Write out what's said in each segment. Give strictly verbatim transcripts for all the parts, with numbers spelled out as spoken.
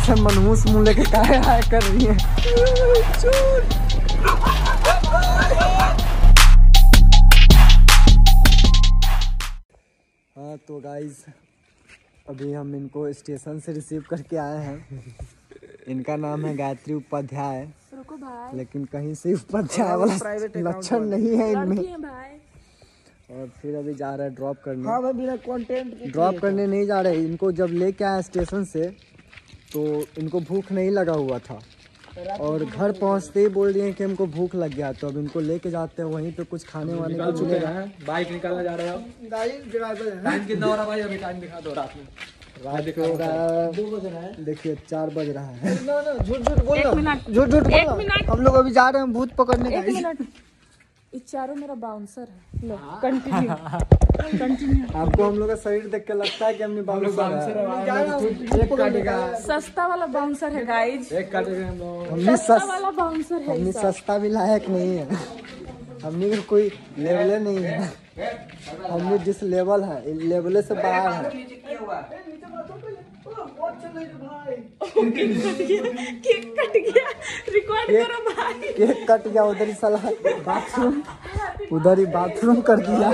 ऐसा मनहूस मुँह लेके काहे हाय कर रही है। हाँ तो गाइज अभी हम इनको स्टेशन से रिसीव करके आए हैं। इनका नाम है गायत्री उपाध्याय, रुको भाई, लेकिन कहीं से उपाध्याय वाला लक्षण नहीं है इनमें। और फिर अभी जा रहे हैं ड्रॉप करने। हाँ भाई बिना कंटेंट ड्रॉप करने नहीं जा रहे, इनको जब लेके आए स्टेशन से तो इनको भूख नहीं लगा हुआ था और घर पहुंचते ही बोल दिए कि हमको भूख लग गया। तो अब इनको लेके जाते हैं, वहीं पे कुछ खाने वाने को मिलेगा। बाइक निकालने जा रहे हैं। गाड़ी ड्राइवर है। टाइम कितना हो रहा भाई? अभी टाइम दिखा दो। रात में रात हो रहा है, देखिए चार बज रहा है। झूठ झूठ बोल रहा, झूठ झूठ बोल रहा। हम लोग अभी जा रहे हैं भूत पकड़ने। एक मिनट, इस चारों मेरा बाउंसर है। लो कंटिन्यू कंटिन्यू। आपको हम लोग का शरीर देख के लगता है कि हमने बाउंसर है। सस्ता वाला बाउंसर है गाइज, एक काटेगा हम लोग। हमने सस्ता वाला बाउंसर है। हमने सस्ता भी लायक नहीं है, हमने कोई लेवल नहीं है। हमने जिस लेवल है लेवल से बाहर है। केक कट गया, रिकॉर्ड करो भाई। केक कट गया, उधर ही साला बाथरूम, उधर ही बाथरूम कर दिया।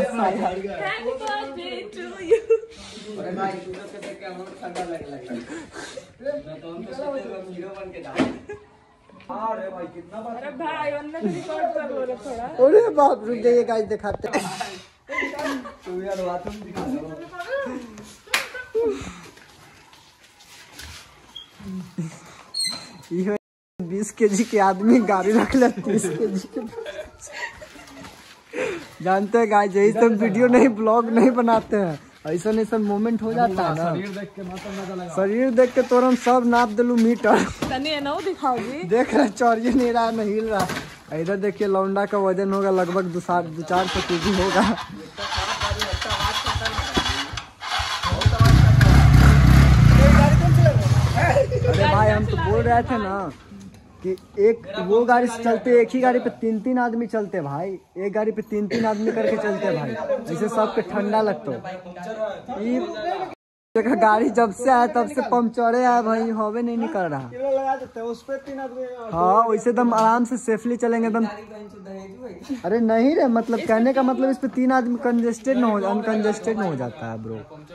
अरे भाई कितना बार, अरे भाई उनने भी रिकॉर्ड कर लो रे थोड़ा। अरे बाप रुक जाइए गाइस, दिखाते हैं। तू यार बाथरूम दिखा दो। ये बीस के जी के आदमी गाड़ी रख ले तीस के जी के। जानते हैं गाइस, यही सब वीडियो नहीं ब्लॉग नहीं बनाते हैं। ऐसा ऐसा मोमेंट हो जाता है ना, शरीर देख के मजा लगा। शरीर देख के तो हम सब नाप दिलू मीटर। तनी ना दिखाओ जी। देख रहे चौरिए नहीं रहा, नहीं हिल रहा। इधर देखिए लौंडा का वजन होगा लगभग दो सात दो चार सौ के जी होगा। अरे भाई हम तो बोल रहे थे ना कि एक वो गाड़ी से चलते, एक ही गाड़ी पे तीन तीन आदमी चलते भाई। एक गाड़ी पे तीन तीन आदमी करके चलते भाई, ऐसे सबके ठंडा लगता है। देखा गाड़ी जब से आया तब से पंचरे आया भाई, हवे नहीं निकल रहा। लगा देते हैं उस पे तीन आदमी। हाँ वैसे दम आराम से सेफली चलेंगे दम। अरे नहीं रे, मतलब कहने का मतलब इस पे तीन आदमी कंजेस्टेड न हो, अनकंजेस्टेड न हो जाता है ब्रो।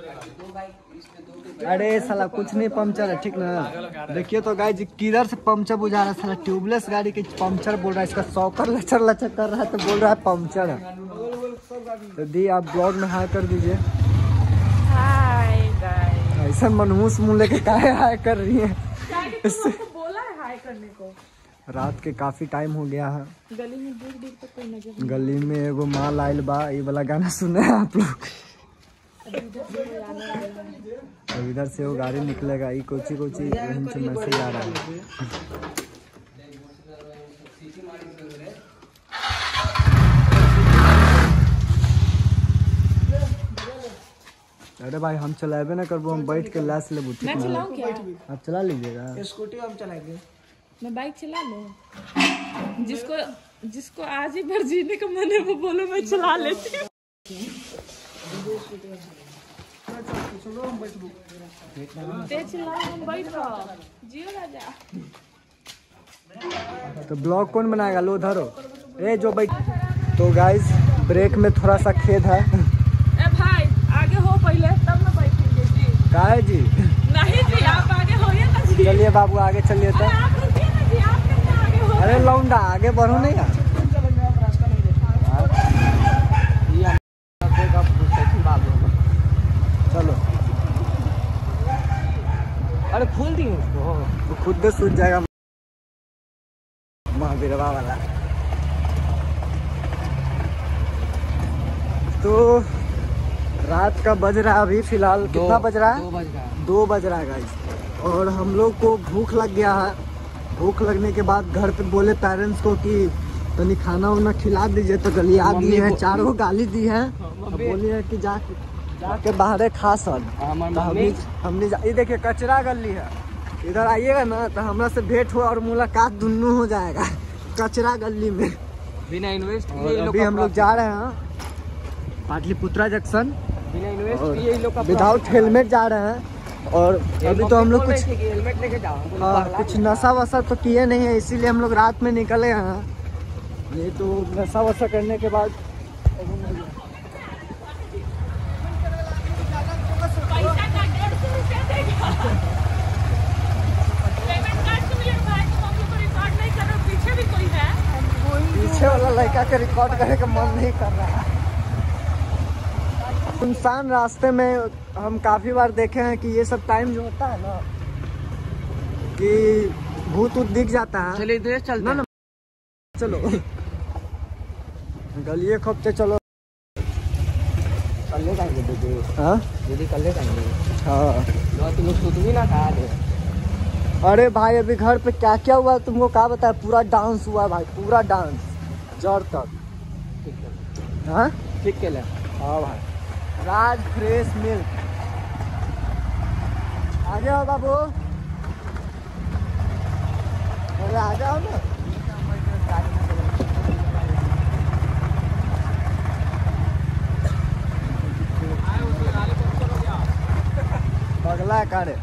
अरे साला कुछ नहीं पंचर है, ठीक ना। देखिए तो गाइस किधर से पंचर बुझा रहा है साला, ट्यूबलेस गाड़ी के पंचर बोल रहा है। इसका सॉकर लचर लचर कर रहा है तो बोल रहा है पंचर है। तो दी आप ब्लॉग में हाई कर दीजिए। हाय गाइस, ऐसा मनहूस मुँह लेके काहे हाई कर रही है। इससे बोला है हाय करने को। रात के काफी टाइम हो गया है। गली में दूर दूर तक कोई नजर। गली में एगो माल आइल बा, ये वाला गाना सुने हैं आप लोग। अब इधर से वो गाड़ी निकलेगा, ये कोची कोची यहीं से मैसेज आ रहा है। अरे भाई हम चलाबे ना करबो, हम बैठ के लाश ले बुटी। मैं चलाऊं क्या? आप चला लीजिएगा। स्कूटी हम चलाएंगे। मैं बाइक चला लूं। जिसको जिसको आज ही भर जीने का मन है वो बोलो, मैं चला लेती हूँ। जियो राजा। तो ब्लॉग कौन बनाएगा? लो धरो ए जो बैठ। तो गाइस ब्रेक में थोड़ा सा खेद है। ए भाई आगे हो पहले तब ना बैठेंगे जी। काहे जी? नहीं जी आप आगे होइए ना जी। चलिए बाबू आगे चलिए तो। आप रुकिए ना जी, आप कैसे आगे हो? अरे लौंडा आगे बढ़ो नहीं यार। चलो अरे खोल दी उसको, तो खुद से सूझ जाएगा महावीरवा वाला। तो रात का बज रहा है अभी फिलहाल, कितना बज रहा है? दो बज रहा है। दो बज रहा है गाइस। और हम लोग को भूख लग गया है। भूख लगने के बाद घर पे बोले पेरेंट्स को कि तनी खाना वाना खिला दीजिए, तो गली आ गई है, चारों गाली दी है। बोली है कि जा जाके बाहर खा सर। तो हमने हमने ये देखिए कचरा गली है, इधर आइएगा ना तो हमरा से भेंट हो और मुलाकात दुनू हो जाएगा कचरा गली में बिना इन्वेस्ट। अभी हम लोग जा रहे हैं पाटलिपुत्रा जंक्शन, बिना इन्वेस्ट ये लोग का विदाउट हेलमेट जा रहे हैं। और अभी तो हम लोग कुछ हेलमेट लेके जाओ। हाँ, कुछ नशा वशा तो किए नहीं है, इसीलिए हम लोग रात में निकले हैं। नहीं तो नशा वशा करने के बाद पीछे वाला लड़का के रिकॉर्ड करने का मन नहीं कर रहा है। सुनसान रास्ते में हम काफी बार देखे हैं कि ये सब टाइम जो होता है ना कि भूत उत दिख जाता है। चलिए इधर चलते हैं। चलो गलिए खोपते चलो। कल्ले जाएंगे दीदी। हाँ दीदी कल्ले जाएंगे। हाँ तुम लोग सुध भी ना खा दे। अरे भाई अभी घर पे क्या क्या हुआ तुमको क्या बताया? पूरा डांस हुआ भाई, पूरा डांस जड़ तक। हाँ ठीक के ले। हाँ भाई राज फ्रेश मिल्क। आ जाओ बाबू, अरे आ जाओ ना। पगला करे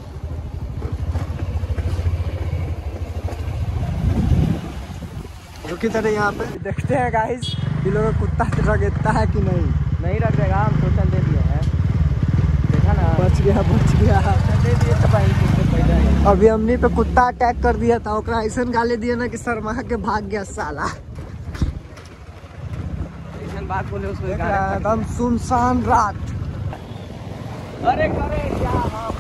रुकी तरह यहाँ पे देखते हैं गाइस ये लोग कुत्ता रगड़ता है कि नहीं। नहीं रख देगा, हम तो चल दे दिए हैं। देखा ना, बच गया बच गया। दे दिए तो पहले। अभी हमने पे कुत्ता अटैक कर दिया था, ओकरा ऐसा गाली दिया ना कि शर्मा के भाग गया साला। बात बोले उसमें एकदम सुनसान रात। अरे करे क्या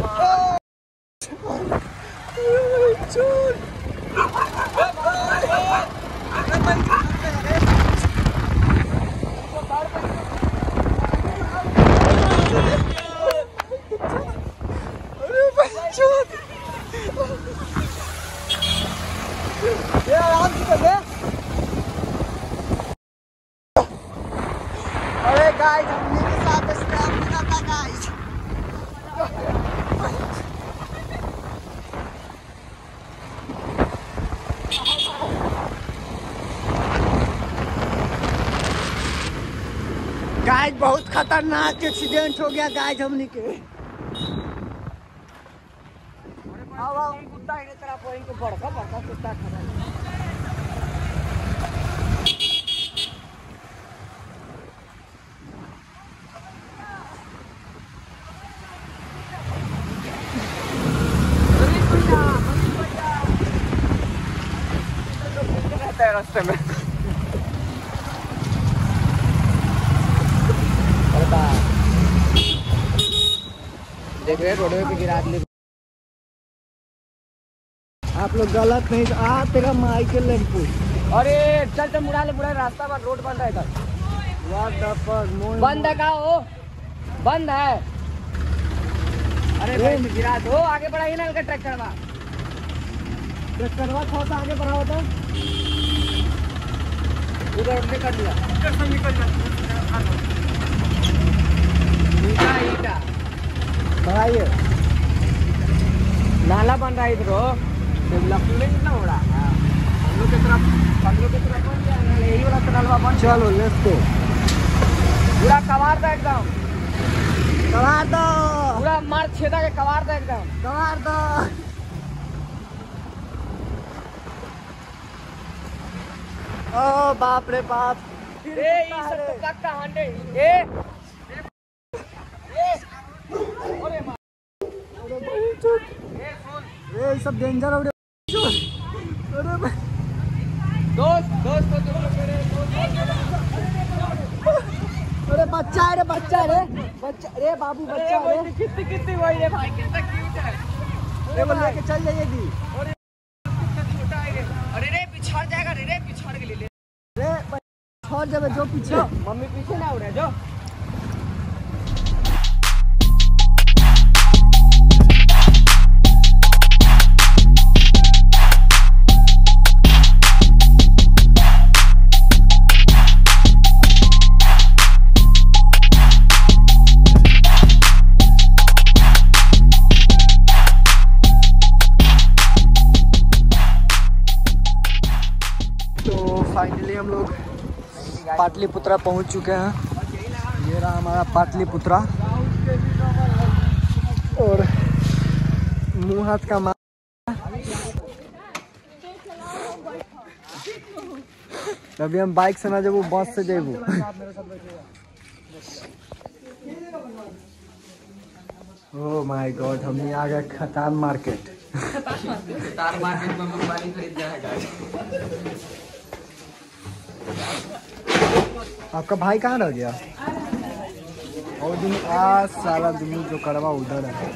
अरे गाइस हमने के साथ स्कैम हुआ था गाइस। गाइस बहुत खतरनाक एक्सीडेंट हो गया गाइस हमने के। कुत्ता के तरफ इनको बड़का बड़का कुत्ता खड़ा है। रास्ते में देख रहे रोड पे गिरा दिए। आप लोग गलत नहीं आ तेरा माई के लड़कू। अरे चल चल मुड़ा ले मुड़ा, रास्ता पर रोड बंद है इधर। What the fuck, मोड़- बंद है का हो? बंद है। अरे भाई गिरा दो, आगे बढ़ाइए ना ट्रैक्टर में। ट्रैक्टर थोड़ा सा आगे बढ़ाओ तो। उधर हमने कर दिया। ईटा ईटा बढ़ाइए। नाला बन रहा है इधर। डेवलपमेंट कितना हो रहा है हम लोग की तरफ, हम लोग की तरफ बन गया ना, यही वाला नाला बन। चलो लेट्स गो। पूरा कवार दो एकदम, कवार दो, पूरा मार छेदा के कवार दो एकदम, कवार दो। ओ बाप रे बाप। ए ये सब तो पक्का हंड्रेड। ए अरे मां, ए सुन, ये सब डेंजर हो रहे। अरे भाई दोस्त दोस्त तो तुम लोग मेरे अरे बच्चा है रे, बच्चा है रे, बच्चा रे बाबू, बच्चा है रे। कितनी कितनी वही रे भाई, कितना क्यूट है। ये बोल लेके चल जाइएगी। कितना छोटा है रे। अरे रे पिछड़ जाएगा रे, रे पिछड़ के ले ले रे छोड़ जब जो पीछे। मम्मी पीछे ना उड़े जो। फाइनली हम लोग पाटलिपुत्रा पहुंच चुके हैं। ये रहा हमारा पाटलिपुत्रा। और मुंह हाथ का मार। अभी हम बाइक से ना जब बस से जेबू। ओह माय गॉड, हम आ गए खतान मार्केट। खतान मार्केट में हम पानी खरीद जाएगा। आपका भाई कहाँ रह गया? और दिन आज सारा दिन जो करवा उधर है।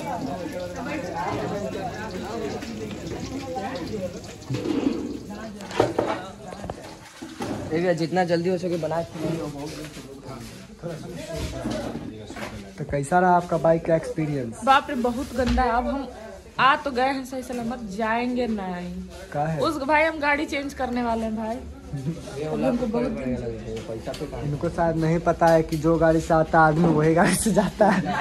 जितना जल्दी हो सके बना। तो कैसा रहा आपका बाइक का एक्सपीरियंस? बाप रे बहुत गंदा है। अब हम आ तो गए हैं सही सलामत, जाएंगे ना आएंगे। क्या है? उस भाई हम गाड़ी चेंज करने वाले हैं भाई। हमको बहुत इनको शायद नहीं पता है कि जो गाड़ी से आता है आदमी वही गाड़ी से जाता है।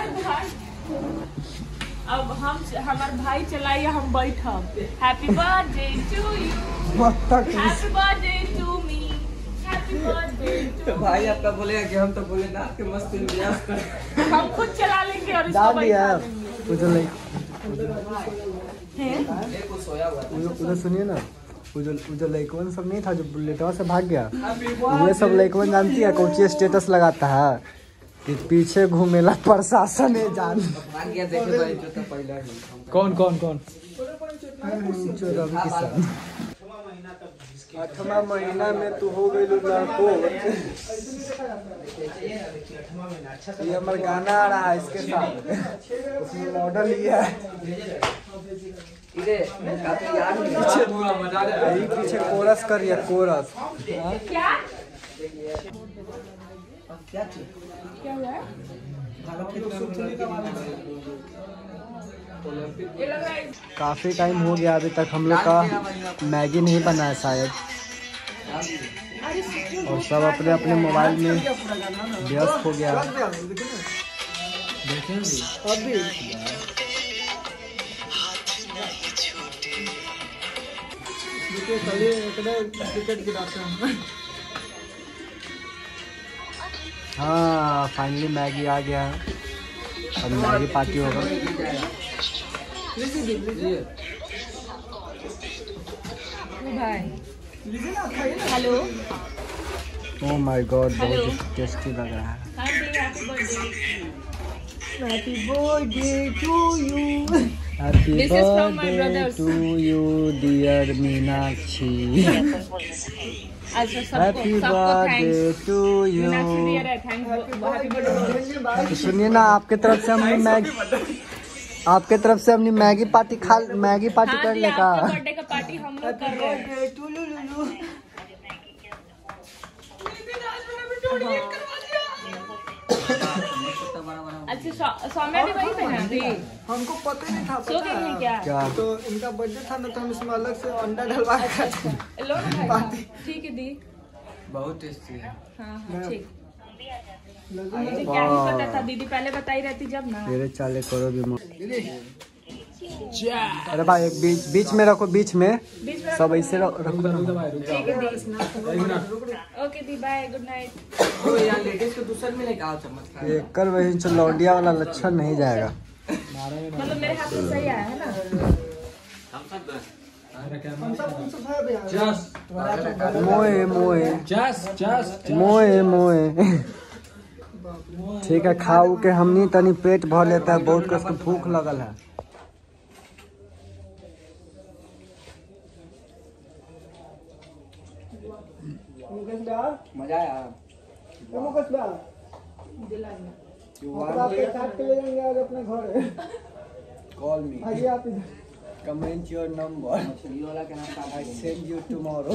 अब हम हमारे भाई चलाइए, हम बैठब। Happy birthday to you, happy birthday to me, happy birthday to. भाई आपका बोलेगा कि हम तो बोले ना कि मस्त इंतजार कर। हम खुद चला लेंगे और इसको बैठा देंगे। उधर सोया हुआ उधर सुनिए ना, उधर उधर लड़कवन सब नहीं था जो बुलेटवा से भाग गया। ये सब लड़कवन जानती है कोची स्टेटस लगाता है कि पीछे घूमेला प्रशासन है जान। देखे भाई जो तो पहला है। कौन कौन कौन? रवि किशन। आठवां महीना में तू हो गई लड़को। ये हमारा गाना आ रहा है इसके साथ, उसमें मॉडल लिया है। पीछे पीछे कोरस कर या कोरस। क्या क्या हुआ है? काफी टाइम हो गया अभी तक हम लोग का मैगी नहीं बना है शायद, और सब अपने अपने मोबाइल में व्यस्त हो गया। हाँ फाइनली मैगी आ गया है, अब मैगी पार्टी होगा। हेलो, ओह माय गॉड बहुत टेस्टी लग रहा है। Happy birthday to you. Happy This is from my birthday brothers. To you dear Meenakshi. अच्छा सबको हैप्पी सबको birthday thanks. To you. Meenakshi दिया है थैंक्स, हैप्पी बर्थडे। तो सुनिए ना, आपके तरफ से हमने मैगी आपके तरफ से हमने मैगी पार्टी खा मैगी पार्टी हाँ कर जी, ले का। आपका बर्थडे का पार्टी हम लोग कर रहे हैं। अच्छा सौम्या भी वहीं पे है अभी? हमको पता ही नहीं था। सो गई है क्या? क्या तो इनका बर्थडे था ना, तो हम इसमें अलग से अंडा डलवा के खाते हैं। लो ना भाई, ठीक है दी। बहुत टेस्टी है। हाँ हाँ ठीक। मुझे क्या ही पता था, दीदी पहले बताई रहती जब ना। तेरे चाले करो भी। अरे भाई एक बीच बीच में रखो, बीच में बीच में सब ऐसे रखो। ठीक है दी। ओके दी, बाय, गुड नाइट। ओ यार लेडीज को दूसर में लेके आओ चम्मच। ये कर वही जो लौंडिया वाला लक्षण नहीं जाएगा। मतलब मेरे हाथ में सही आया है ना? मोए मोए मोए मोए। ठीक है, खाऊ के हमनी तनी पेट भर लेता है, बहुत कस के भूख लगल है। मजा आया। Call me. Comment your number. ये वाला क्या नाम था? I send you tomorrow.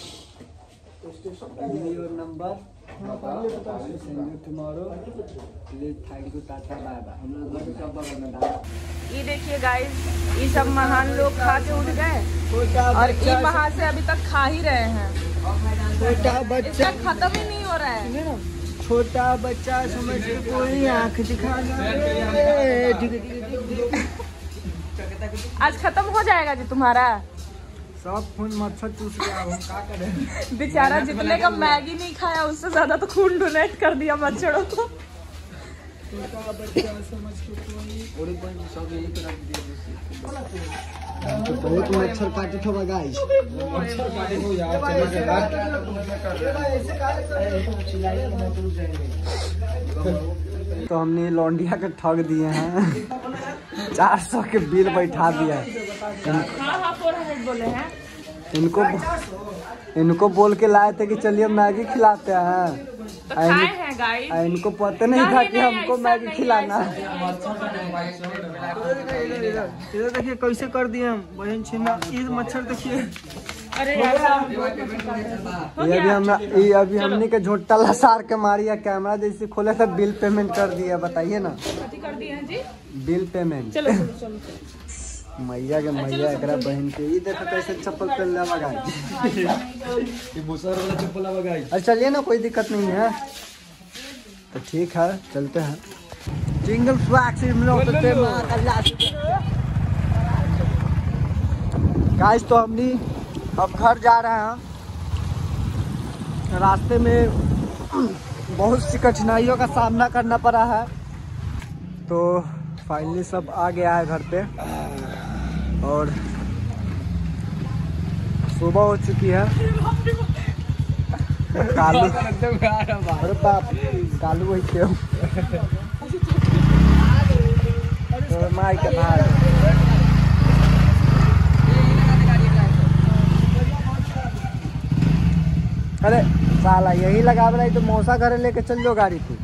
Give me your number. I send you tomorrow. Please thank you, Tata, bye bye. हम लोग घर पे सब बगल में था। ये देखिए गाइस, ये सब महान लोग खा के उठ गए और ये वहाँ से अभी तक खा ही रहे हैं। छोटा इसका बच्चा खत्म ही नहीं हो रहा है। छोटा बच्चा समझ के कोई आँख दिखाना। आज खत्म हो जाएगा जी तुम्हारा। सब खून मच्छर चूस गया, हम क्या करें। बेचारा जितने का मैगी नहीं खाया उससे ज्यादा तो खून डोनेट कर दिया मच्छरों को। तो बहुत मच्छर काटे थे गाइस। तो हमने लौंडिया के ठग दिए हैं, चार सौ के बिल बैठा दिया है। बोले हैं इनको इनको बोल के लाए थे कि चलिए मैगी खिलाते हैं, तो खाए हैं गाइस। इनको पता नहीं था कि हमको मैगी खिलाना। इधर देखिए कैसे कर दिए हम बहन छिना, इस मच्छर देखिए। अरे यार ये अभी हम ये अभी हमने के झोटा लसार के मारी है, कैमरा जैसे खोले तो बिल पेमेंट कर दिया। बताइए ना कर दिए हैं जी बिल पेमेंट। चलो चलो चलो मैया के मैया एकरा बहन के ये देखो कैसे चप्पल पहन ले लगा ये मुसर वाला चप्पल लगा। अरे चलिए ना, कोई दिक्कत नहीं है। तो ठीक है चलते हैं। जिंगल स्वैग से हम लोग तो गाइस तो हमनी अब घर जा रहे हैं। रास्ते में बहुत सी कठिनाइयों का सामना करना पड़ा है, तो फाइनली सब आ गया है घर पे और सुबह हो चुकी है। कालू अरे बाप कालू वही क्यों माई के भाई। अरे साला यही लगा रही तो मौसा घर लेके चल जाओ गाड़ी पे।